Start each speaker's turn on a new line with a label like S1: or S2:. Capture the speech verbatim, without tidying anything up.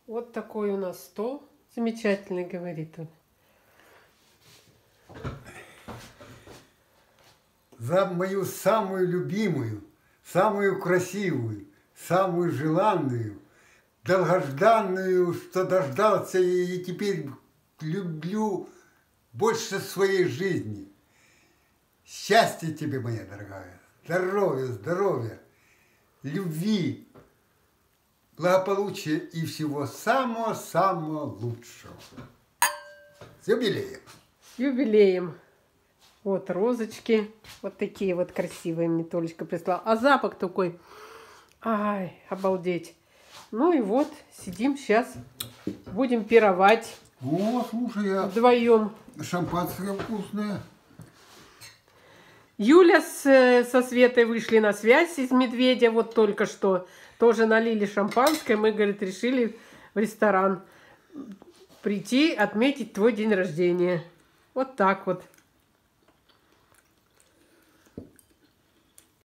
S1: Вот такой у нас стол замечательный, говорит он.
S2: За мою самую любимую, самую красивую, самую желанную, долгожданную, что дождался и теперь люблю больше своей жизни. Счастья тебе, моя дорогая, здоровья, здоровья, любви, благополучия и всего самого-самого лучшего. С юбилеем!
S1: С юбилеем! Вот розочки, вот такие вот красивые мне Толечка прислала. А запах такой, ай, обалдеть. Ну и вот, сидим сейчас, будем пировать.
S2: О, слушай, я...
S1: Вдвоем.
S2: Шампанское вкусное.
S1: Юля с, со Светой вышли на связь из Медведя, вот только что. Тоже налили шампанское. Мы, говорит, решили в ресторан прийти отметить твой день рождения. Вот так вот.